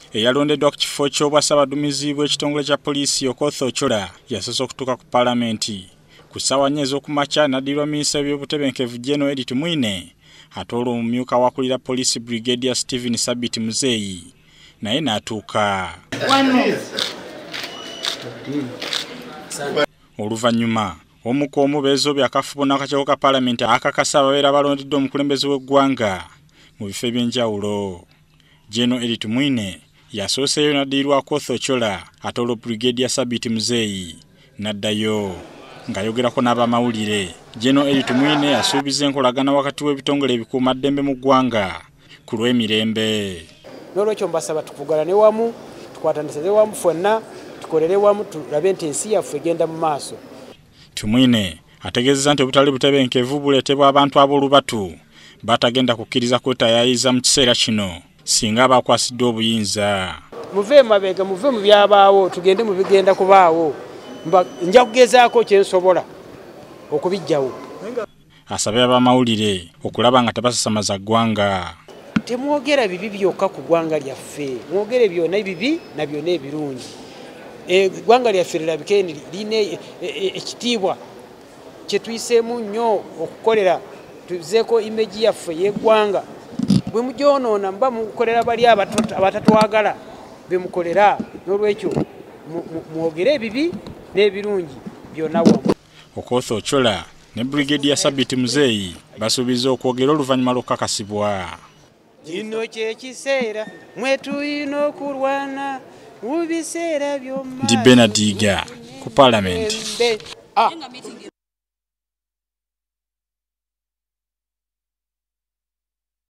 eyalondeddwa ku kifo ky'obwassabaduumizi bw'ekitongole kya poliisi Okoth Ochola yasoose okutuuka ku Paalamenti ku ssaawa 4 ez'okumakya n'addirwa minisita w'ebyobutebenkevu General Edith Mwine ate olwo omumyuka w'akulira poliisi Brigadier Stephen Sabit Muzeeyi naye n'atuuka. Oluvannyuma omu ku omubeezi byakafubo n'akakiiko ka Paalamenti akakasa ababeera balondeddwa omukulembeze w'eggwanga mu bifo eby'enjawulo. General Edith Mwine yasooseeyo n'addirwa Okoth Ochola ate olwo Brigadier Sabit Muzeeyi n'addayo ng'ayogerako n'abamawulire. General Edith Mwine asuubiza enkolagana wakati w'ebitongole ebikuumaddembe mu ggwanga ku lw'emirembe. N'olwekyo mbasaba tukugala wamu tukwatanize wamu ffenna tukolere wamu tulabe nti ensi yaffe egenda mu maaso. Mwine ategeezezza nti obutali butebenkevu buleetebwa abantu ab'olubatu batagenda kukkiriza kwetayaayiza mu kiseera kino singa bakwasiddwa obuyinza. Muve mabega muve mu byabaawo tugende mu bigenda kubaawo. Nja kugezaako kye nsobola okubijjawo. Asabye abamawulire okulaba nga tebasasamaza ggwanga. Temwogera bibi byokka ku ggwanga lyaffe, mwogere byonna ebibi na byonna ebirungi. Eggwanga lyaffe lirabike lirina ekitiibwa kye tuyiseemu nnyo okukolera tuzeeko imeji yaffe y'eggwanga. Bwe mugyonoona mba mukolera bali abatatwagala be mukolera, n'olwekyo mwogere ebibi n'ebirungi byonna wamu. Okoth Ochola ne Brigadier Sabit Muzeeyi basuubiza okwogera oluvannyuma lw'okukakasibwa. Kino ky'ekiseera mwe tulina okulwana mu biseera by'omumaaso. Ndi Benadiga ku Paalamenti.